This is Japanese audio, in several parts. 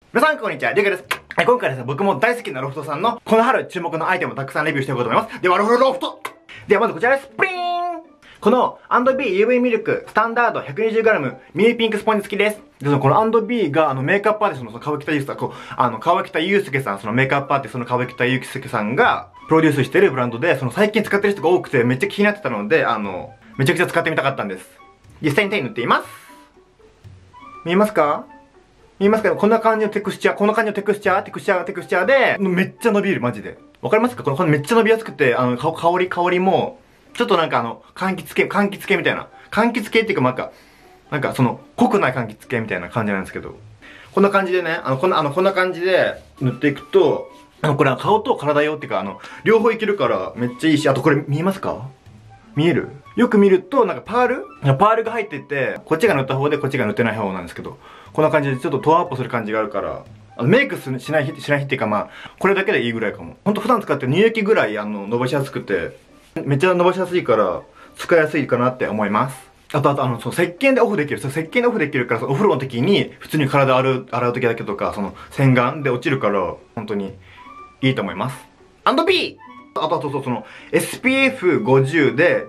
皆さんこんにちは、りゅうかです。今回ですね、僕も大好きなロフトさんのこの春注目のアイテムをたくさんレビューしていこうと思います。では、ロフトではまずこちらです。プリーンこの&B UV ミルクスタンダード 120g ミニピンクスポンジ付きです。で、この&B がメイクアップアーティストの川北祐介さん、川北祐介さん、そのメイクアップアーティストの川北祐介さんがプロデュースしてるブランドで、最近使ってる人が多くてめっちゃ気になってたので、めちゃくちゃ使ってみたかったんです。実際に手に塗っています。見えますか？見えますか？こんな感じのテクスチャー、こんな感じのテクスチャーで、めっちゃ伸びる、マジで。わかりますか？このめっちゃ伸びやすくて、香りも、ちょっとなんか柑橘系みたいな。柑橘系っていうかなんか濃くない柑橘系みたいな感じなんですけど。こんな感じでね、こんな感じで塗っていくと、これは顔と体用っていうか、両方いけるからめっちゃいいし、あとこれ見えますか？見える？よく見ると、なんかパールが入ってて、こっちが塗った方でこっちが塗ってない方なんですけど、こんな感じでちょっとトーンアップする感じがあるから、メイクしない日っていうかこれだけでいいぐらいかも。ほんと普段使ってる乳液ぐらい伸ばしやすくて、めっちゃ伸ばしやすいから、使いやすいかなって思います。あと、石鹸でオフできる。石鹸でオフできるから、お風呂の時に、普通に体洗う時だけとか、洗顔で落ちるから、本当にいいと思います。&P! あと、SPF50 で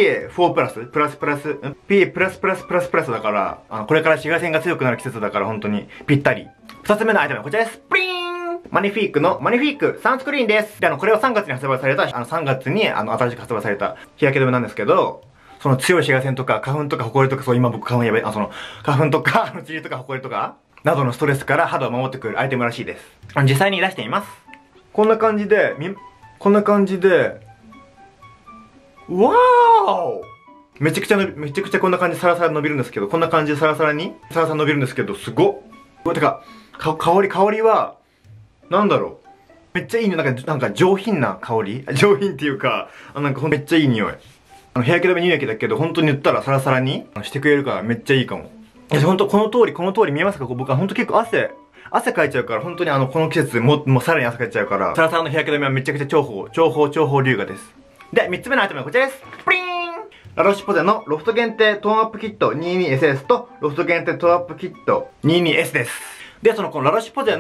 PA4+、PA++++ だから、これから紫外線が強くなる季節だから本当にぴったり。二つ目のアイテムはこちらです。プリーンマニフィークサンスクリーンです。で、これは3月に発売された、3月に新しく発売された日焼け止めなんですけど、強い紫外線とか花粉とか埃とか、今僕花粉やべえ、花粉とか、塵とか埃とか、などのストレスから肌を守ってくれるアイテムらしいです。実際に出してみます。こんな感じで、わーめちゃくちゃこんな感じでサラサラ伸びるんですけど、こんな感じでサラサラ伸びるんですけど、すごっ。てか、香りは、なんだろう。めっちゃいい匂い、なんか上品な香り上品っていうか、めっちゃいい匂い。日焼け止め乳液だけど、本当に塗ったらサラサラにしてくれるからめっちゃいいかも。ほんと、この通り見えますか？僕はほんと結構汗かいちゃうから、本当にこの季節もうさらに汗かいちゃうから、サラサラの日焼け止めはめちゃくちゃ重宝龍河です。で、3つ目のアイテムはこちらです。プリーンラロシュポゼのロフト限定トーンアップキット 22SS とロフト限定トーンアップキット 22S です。で、このラロシュポゼ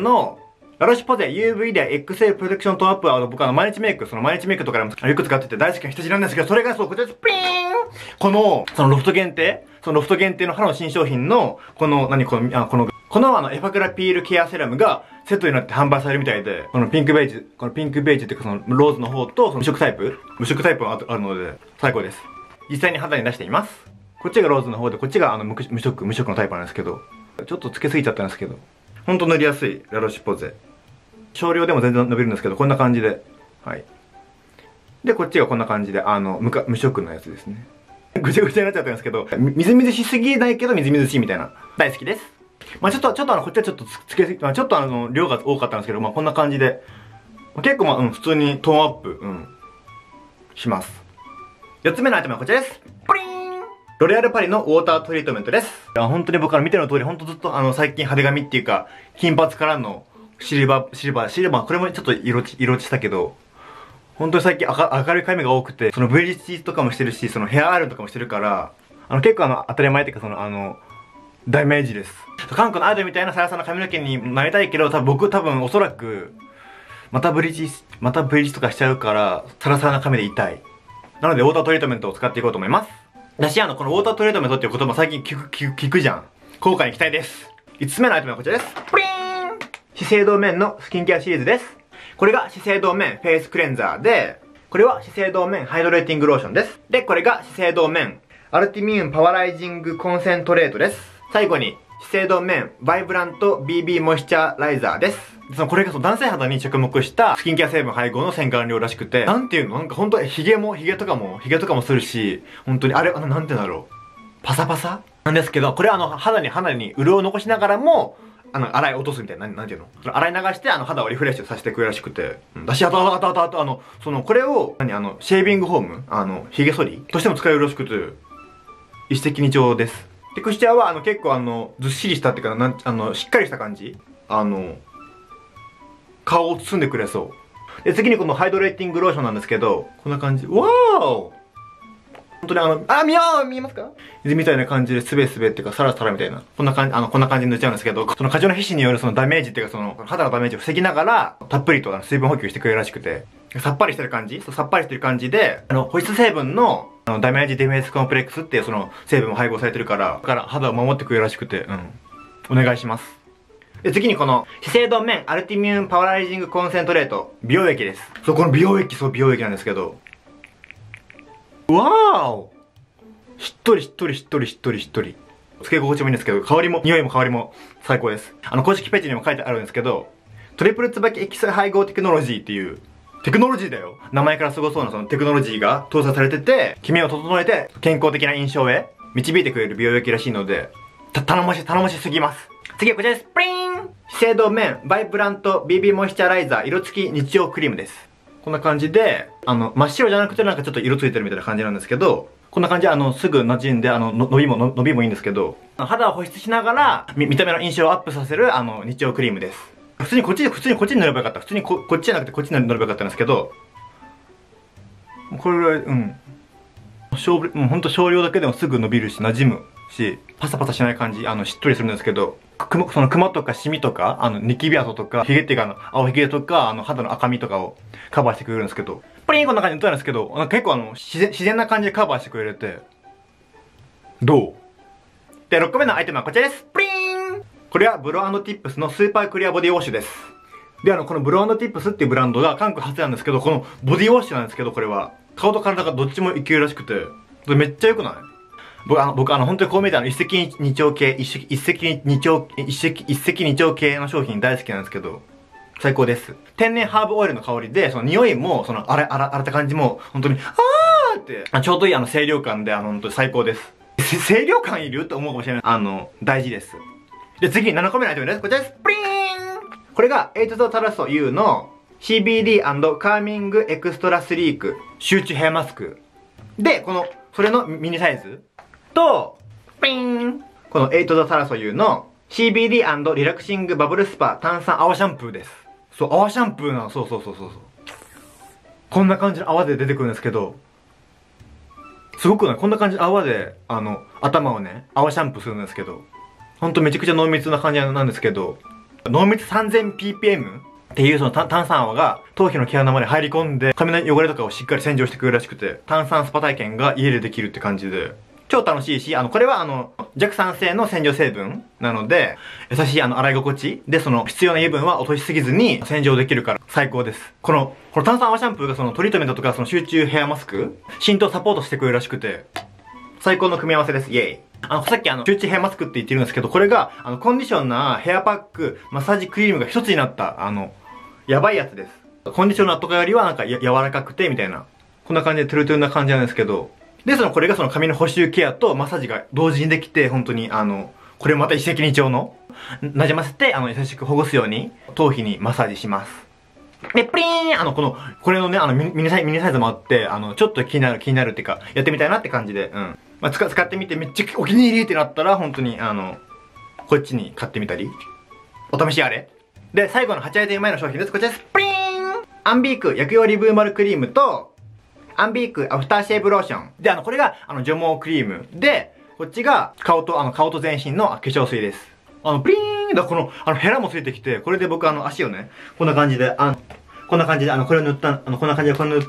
UV で XL プロテクショントーンアップは僕毎日メイクとかでもよく使ってて大好きな下地なんですけど、それがこちらです。プリーンこのロフト限定の春の新商品の、このエファクラピールケアセラムがセットになって販売されるみたいで、このピンクベージュっていうかローズの方と無色タイプがあるので最高です。実際に肌に出してみます。こっちがローズの方で、こっちが無色のタイプなんですけど、ちょっとつけすぎちゃったんですけど、ほんと塗りやすいラロシュポゼ。少量でも全然伸びるんですけど、こんな感じで。はい。で、こっちがこんな感じで、無色のやつですね。ぐちゃぐちゃになっちゃったんですけど、みずみずしすぎないけどみずみずしいみたいな。大好きです。こっちはちょっとつけすぎ、ちょっと量が多かったんですけど、こんな感じで。結構普通にトーンアップ、します。4つ目のアイテムはこちらです。プリーンロレアルパリのウォータートリートメントです。本当に僕見ての通り、本当ずっと最近派手髪っていうか、金髪からのシルバー、これもちょっと色落ちしたけど、本当に最近明るい髪が多くて、ブリーチとかもしてるし、ヘアアイロンとかもしてるから、結構当たり前っていうか大名人です。韓国のアイドルみたいなサラサラな髪の毛になりたいけど、僕おそらく、またブリーチとかしちゃうから、サラサラな髪でいたい。なので、ウォータートリートメントを使っていこうと思います。だし、このウォータートリートメントっていう言葉最近聞くじゃん。効果に期待です。5つ目のアイテムはこちらです。プリーン資生堂メンのスキンケアシリーズです。これが資生堂メンフェイスクレンザーで、これは資生堂メンハイドレーティングローションです。で、これが資生堂メンアルティミューンパワーライジングコンセントレートです。最後に、資生堂メンバイブラント BB モイスチャライザーです。これが男性肌に着目したスキンケア成分配合の洗顔料らしくて、なんていうの本当ヒゲとかもするし、本当になんていうんだろう。パサパサなんですけど、これ肌に潤いを残しながらも、洗い落とすみたいな、なんていうの洗い流して肌をリフレッシュさせてくれるらしくて。だし、あと、これを、シェービングフォーム髭剃りとしても使えるらしくて、一石二鳥です。テクスチャーは、結構ずっしりしたっていうか、しっかりした感じ顔を包んでくれそう。で、次にこのハイドレーティングローションなんですけど、こんな感じ。わーお本当に見えますか？水みたいな感じでスベスベっていうかサラサラみたいな。こんな感じ、こんな感じに塗っちゃうんですけど、その過剰な皮脂によるそのダメージっていうか肌のダメージを防ぎながら、たっぷりと水分補給してくれるらしくて、さっぱりしてる感じ？さっぱりしてる感じで、保湿成分の、ダメージディフェンスコンプレックスっていうその成分も配合されてるから、肌を守ってくれるらしくて、お願いします。で、次にこの、資生堂メンアルティミューンパワーライジングコンセントレート、美容液です。そう、この美容液なんですけど、わーお！しっとり。つけ心地もいいんですけど、匂いも香りも最高です。公式ページにも書いてあるんですけど、トリプル椿エキス配合テクノロジーっていう、テクノロジーだよ。名前からすごそうなそのテクノロジーが搭載されてて、キメを整えて健康的な印象へ導いてくれる美容液らしいので、頼もしすぎます。次はこちらです。プリーン！資生堂メンバイブラント BB モイスチャライザー色付き日曜クリームです。こんな感じで、真っ白じゃなくてなんかちょっと色ついてるみたいな感じなんですけど、こんな感じですぐ馴染んで、伸びもいいんですけど、肌を保湿しながら、見た目の印象をアップさせる、日曜クリームです。普通にこっちに塗ればよかった。普通にこっちじゃなくてこっちに塗ればよかったんですけど、これぐらい、もうほんと少量だけでもすぐ伸びるし、馴染むし、パサパサしない感じ、しっとりするんですけど、そのクマとかシミとか、ニキビ跡とか、ヒゲっていうか青ヒゲとか、肌の赤みとかをカバーしてくれるんですけど、プリンこんな感じで塗ったんですけど、結構自然な感じでカバーしてくれて、どう？で、6個目のアイテムはこちらです。プリン！これはブロー&ティップスのスーパークリアボディウォッシュです。で、このブロー&ティップスっていうブランドが韓国発なんですけど、このボディウォッシュなんですけど、これは、顔と体がどっちもいけるらしくて、めっちゃ良くない？僕本当にこう見えて一石二鳥系の商品大好きなんですけど、最高です。天然ハーブオイルの香りで、その匂いも、洗った感じも、本当に、って、ちょうどいい清涼感で、本当に最高です。清涼感いるって思うかもしれない。大事です。で、次に7個目のアイテムです。こちらです。プリーン！これが、エイトゾータラソ U の CBD& カーミングエクストラスリーク集中ヘアマスク。で、それのミニサイズと、ピーン！このエイトザサラソ U の CBD& リラクシングバブルスパ炭酸泡シャンプーです。そう、泡シャンプーなの。そう。こんな感じの泡で出てくるんですけど、すごくない？こんな感じの泡で、頭をね、泡シャンプーするんですけど、ほんとめちゃくちゃ濃密な感じなんですけど、濃密 3000ppm っていうその炭酸泡が頭皮の毛穴まで入り込んで、髪の汚れとかをしっかり洗浄してくれるらしくて、炭酸スパ体験が家でできるって感じで、超楽しいし、これは弱酸性の洗浄成分なので、優しい洗い心地で、必要な油分は落としすぎずに洗浄できるから最高です。この炭酸泡シャンプーがトリートメントとか集中ヘアマスク、浸透サポートしてくれるらしくて、最高の組み合わせです。イェイ。さっき集中ヘアマスクって言ってるんですけど、これが、コンディショナー、ヘアパック、マッサージクリームが一つになった、やばいやつです。コンディショナーとかよりはなんか柔らかくて、みたいな。こんな感じでトゥルトゥルな感じなんですけど、で、これが髪の補修ケアとマッサージが同時にできて、本当にこれまた一石二鳥の、馴染ませて、優しく保護すように、頭皮にマッサージします。で、プリーンこれのね、ミニサイズもあって、ちょっと気になるっていうか、やってみたいなって感じで、まあ、使ってみてめっちゃお気に入りってなったら、本当に、こっちに買ってみたり、お試しあれ。で、最後の8アイテム前の商品です。こちらです。プリーン！アンビーク薬用リブーマルクリームと、アンビークアフターシェーブローション。で、これが、除毛クリーム。で、こっちが、顔と全身の化粧水です。プリーンだ、ヘラもついてきて、これで僕足をね、こんな感じで、これを塗った、こんな感じでこれ塗って、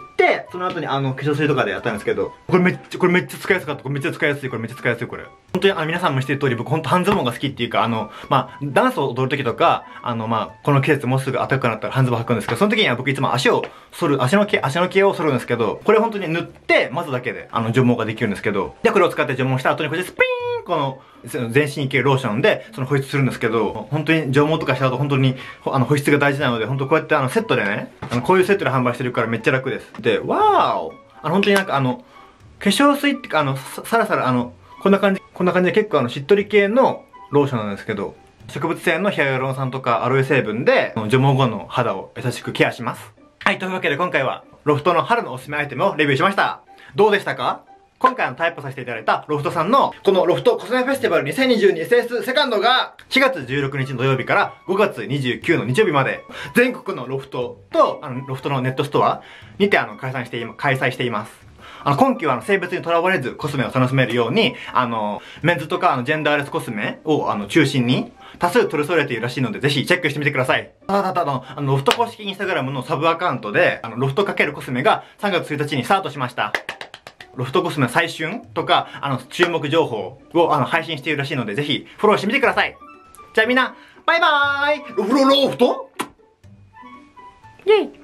その後に化粧水とかでやったんですけど、これめっちゃ使いやすかった。これめっちゃ使いやすい、これ。本当に皆さんも知ってる通り、僕ほんと半ズボンが好きっていうか、まあ、ダンスを踊る時とか、まあ、この季節もうすぐ暖かくなったら半ズボン履くんですけど、その時には僕いつも足の毛を剃るんですけど、これ本当に塗って、待つだけで、除毛ができるんですけど、で、これを使って除毛した後にこれでスピーンこの、全身に系ローションで、保湿するんですけど、本当に除毛とかした後本当に、保湿が大事なので、本当こうやってセットでね、こういうセットで販売してるからめっちゃ楽です。で、わーお本当になんか化粧水ってか、さらさらこんな感じで結構しっとり系のローションなんですけど、植物性のヒアルロン酸とかアロエ成分で、除毛後の肌を優しくケアします。はい、というわけで今回は、ロフトの春のおすすめアイテムをレビューしました。どうでしたか？今回タイプさせていただいたロフトさんの、このロフトコスメフェスティバル 2022SS セカンドが、4月16日の土曜日から5月29の日曜日まで、全国のロフトと、ロフトのネットストアにて開催しています。 今季は性別にとらわれずコスメを楽しめるように、メンズとかジェンダーレスコスメを中心に多数取り揃えているらしいので、ぜひチェックしてみてください。ロフト公式インスタグラムのサブアカウントで、ロフト×コスメが3月1日にスタートしました。ロフトコスメ最旬とか、注目情報を配信しているらしいので、ぜひフォローしてみてください。じゃあみんな、バイバーイ。ロフトイェイ。